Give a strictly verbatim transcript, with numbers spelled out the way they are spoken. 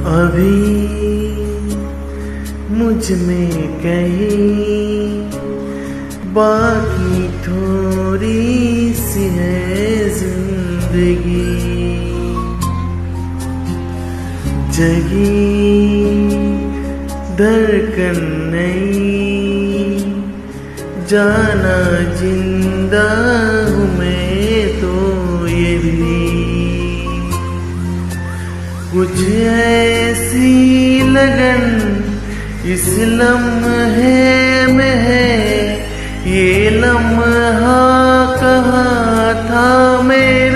अभी मुझ में कहीं बाकी थोड़ी सी है जिंदगी, जगी धड़कन नहीं, जाना जिंदा हूँ मैं तो ये भी। कुछ ऐसी लगन इस लम्हे में है, ये लम्हा कहाँ था मैं